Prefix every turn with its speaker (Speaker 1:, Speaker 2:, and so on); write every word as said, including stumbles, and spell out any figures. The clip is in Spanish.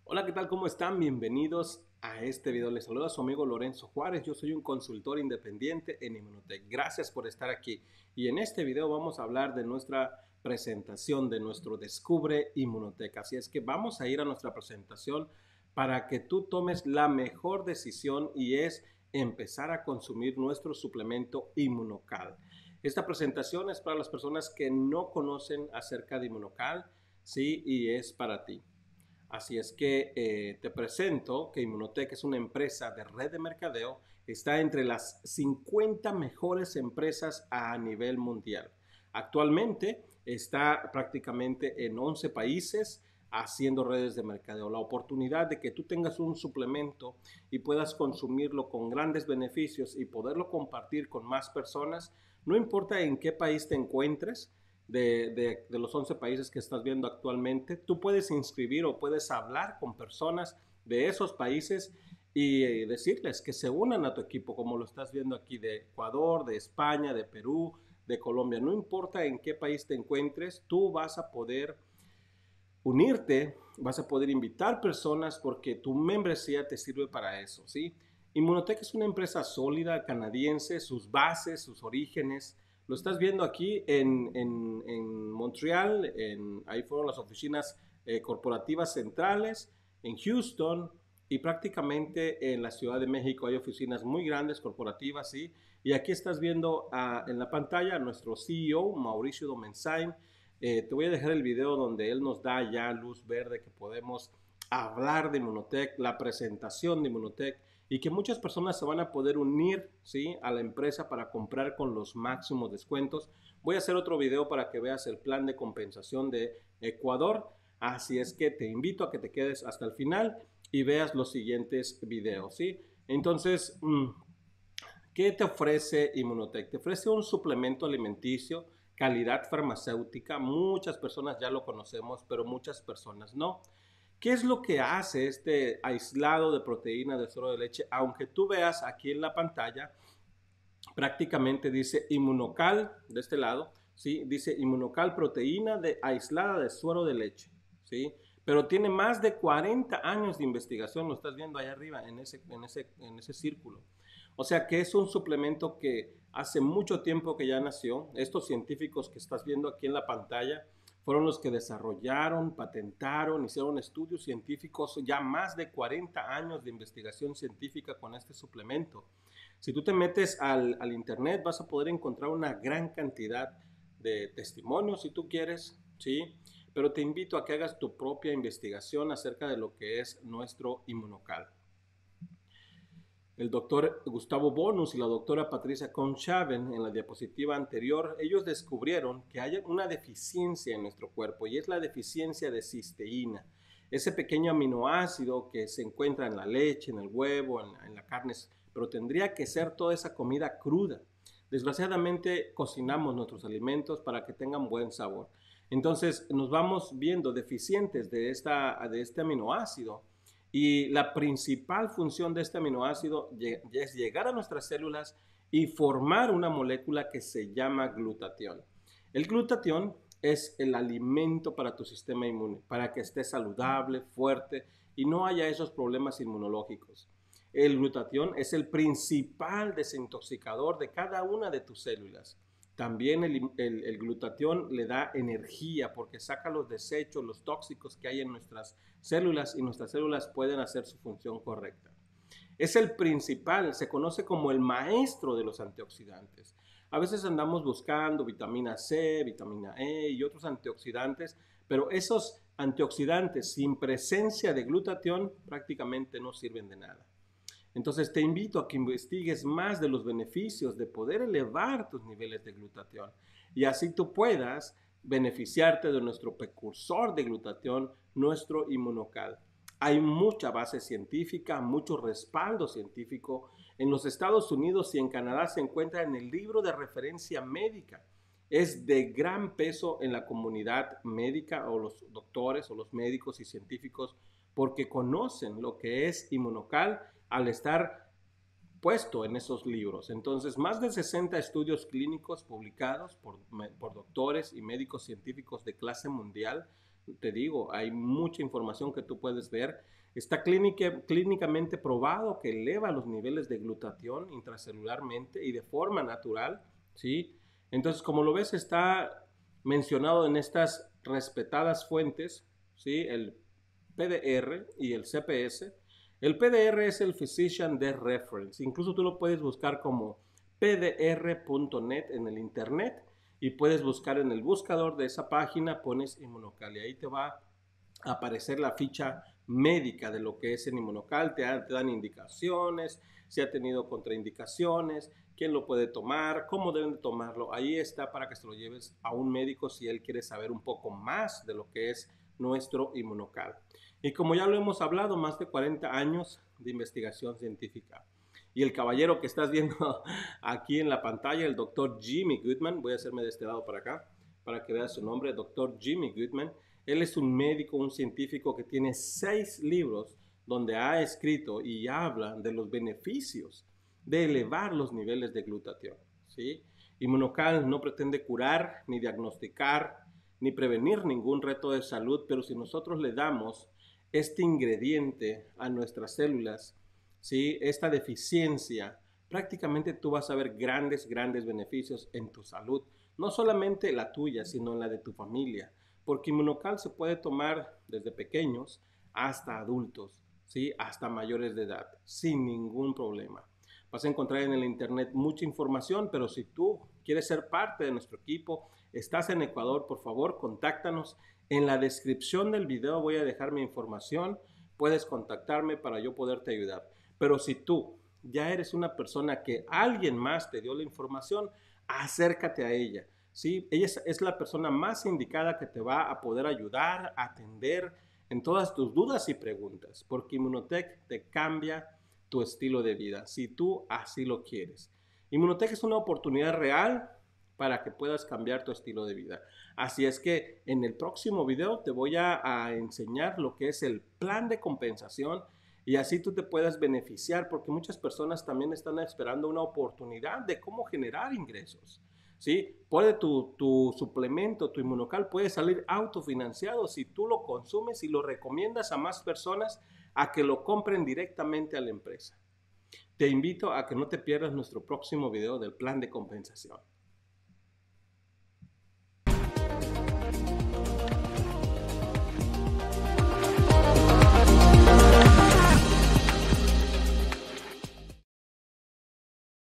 Speaker 1: Hola, ¿qué tal? ¿Cómo están? Bienvenidos a este video. Les saluda su amigo Lorenzo Juárez. Yo soy un consultor independiente en Immunotech. Gracias por estar aquí. Y en este video vamos a hablar de nuestra presentación, de nuestro Descubre Immunotech. Así es que vamos a ir a nuestra presentación para que tú tomes la mejor decisión y es empezar a consumir nuestro suplemento Inmunocal. Esta presentación es para las personas que no conocen acerca de Inmunocal, ¿sí? Y es para ti. Así es que eh, te presento que Immunotech es una empresa de red de mercadeo, está entre las cincuenta mejores empresas a nivel mundial. Actualmente está prácticamente en once países haciendo redes de mercadeo. La oportunidad de que tú tengas un suplemento y puedas consumirlo con grandes beneficios y poderlo compartir con más personas, no importa en qué país te encuentres, de, de, de, los once países que estás viendo actualmente, tú puedes inscribir o puedes hablar con personas de esos países y decirles que se unan a tu equipo, como lo estás viendo aquí de Ecuador, de España, de Perú, de Colombia. No importa en qué país te encuentres, tú vas a poder unirte, vas a poder invitar personas porque tu membresía te sirve para eso, ¿sí? Immunotech es una empresa sólida canadiense, sus bases, sus orígenes. Lo estás viendo aquí en, en, en Montreal, en, ahí fueron las oficinas eh, corporativas centrales, en Houston y prácticamente en la Ciudad de México hay oficinas muy grandes, corporativas, ¿sí? Y aquí estás viendo uh, en la pantalla a nuestro C E O, Mauricio Domenzain. Eh, te voy a dejar el video donde él nos da ya luz verde que podemos hablar de Immunotech, la presentación de Immunotech y que muchas personas se van a poder unir, ¿sí?, a la empresa para comprar con los máximos descuentos. Voy a hacer otro video para que veas el plan de compensación de Ecuador, así es que te invito a que te quedes hasta el final y veas los siguientes videos, ¿sí? Entonces, ¿qué te ofrece Immunotech? Te ofrece un suplemento alimenticio, calidad farmacéutica. Muchas personas ya lo conocemos, pero muchas personas no. ¿Qué es lo que hace este aislado de proteína de suero de leche? Aunque tú veas aquí en la pantalla, prácticamente dice Inmunocal de este lado, ¿sí? Dice Inmunocal proteína de, aislada de suero de leche, ¿sí? Pero tiene más de cuarenta años de investigación, lo estás viendo ahí arriba en ese, en ese, en ese círculo. O sea que es un suplemento que hace mucho tiempo que ya nació. Estos científicos que estás viendo aquí en la pantalla fueron los que desarrollaron, patentaron, hicieron estudios científicos, ya más de cuarenta años de investigación científica con este suplemento. Si tú te metes al, al internet vas a poder encontrar una gran cantidad de testimonios si tú quieres, ¿sí? Pero te invito a que hagas tu propia investigación acerca de lo que es nuestro Inmunocal. El doctor Gustavo Bonus y la doctora Patricia Conchaven en la diapositiva anterior, ellos descubrieron que hay una deficiencia en nuestro cuerpo y es la deficiencia de cisteína. Ese pequeño aminoácido que se encuentra en la leche, en el huevo, en la, en la carne, pero tendría que ser toda esa comida cruda. Desgraciadamente cocinamos nuestros alimentos para que tengan buen sabor. Entonces nos vamos viendo deficientes de, esta, de este aminoácido. Y la principal función de este aminoácido es llegar a nuestras células y formar una molécula que se llama glutatión. El glutatión es el alimento para tu sistema inmune, para que esté saludable, fuerte y no haya esos problemas inmunológicos. El glutatión es el principal desintoxicador de cada una de tus células. También el, el, el, glutatión le da energía porque saca los desechos, los tóxicos que hay en nuestras células y nuestras células pueden hacer su función correcta. Es el principal, se conoce como el maestro de los antioxidantes. A veces andamos buscando vitamina C, vitamina E y otros antioxidantes, pero esos antioxidantes sin presencia de glutatión prácticamente no sirven de nada. Entonces te invito a que investigues más de los beneficios de poder elevar tus niveles de glutatión y así tú puedas beneficiarte de nuestro precursor de glutatión, nuestro Inmunocal. Hay mucha base científica, mucho respaldo científico. En los Estados Unidos y en Canadá se encuentra en el libro de referencia médica. Es de gran peso en la comunidad médica o los doctores o los médicos y científicos porque conocen lo que es Inmunocal al estar puesto en esos libros. Entonces, más de sesenta estudios clínicos publicados por, por doctores y médicos científicos de clase mundial, te digo, hay mucha información que tú puedes ver. Está clínica, clínicamente probado que eleva los niveles de glutatión intracelularmente y de forma natural, ¿sí? Entonces, como lo ves, está mencionado en estas respetadas fuentes, ¿sí? El P D R y el C P S. El P D R es el Physician Death Reference. Incluso tú lo puedes buscar como p d r punto net en el internet y puedes buscar en el buscador de esa página, pones Inmunocal y ahí te va a aparecer la ficha médica de lo que es el Inmunocal, te, te dan indicaciones, si ha tenido contraindicaciones, quién lo puede tomar, cómo deben de tomarlo. Ahí está para que se lo lleves a un médico si él quiere saber un poco más de lo que es nuestro Inmunocal. Y como ya lo hemos hablado, más de cuarenta años de investigación científica. Y el caballero que estás viendo aquí en la pantalla, el doctor Jimmy Goodman, voy a hacerme de este lado para acá, para que veas su nombre, doctor Jimmy Goodman. Él es un médico, un científico que tiene seis libros donde ha escrito y habla de los beneficios de elevar los niveles de glutatión, ¿sí? Inmunocal no pretende curar, ni diagnosticar, ni prevenir ningún reto de salud, pero si nosotros le damos este ingrediente a nuestras células, ¿sí? Esta deficiencia, prácticamente tú vas a ver grandes, grandes beneficios en tu salud. No solamente la tuya, sino en la de tu familia. Porque Inmunocal se puede tomar desde pequeños hasta adultos, ¿sí? Hasta mayores de edad, sin ningún problema. Vas a encontrar en el internet mucha información, pero si tú quieres ser parte de nuestro equipo, estás en Ecuador, por favor, contáctanos. En la descripción del video voy a dejar mi información. Puedes contactarme para yo poderte ayudar. Pero si tú ya eres una persona que alguien más te dio la información, acércate a ella, ¿sí? Ella es, es la persona más indicada que te va a poder ayudar, atender en todas tus dudas y preguntas, porque Inmunotech te cambia tu estilo de vida, si tú así lo quieres. Inmunotech es una oportunidad real para que puedas cambiar tu estilo de vida. Así es que en el próximo video te voy a, a enseñar lo que es el plan de compensación y así tú te puedas beneficiar, porque muchas personas también están esperando una oportunidad de cómo generar ingresos, ¿sí? Puede tu, tu suplemento, tu Inmunocal puede salir autofinanciado si tú lo consumes y lo recomiendas a más personas a que lo compren directamente a la empresa. Te invito a que no te pierdas nuestro próximo video del plan de compensación.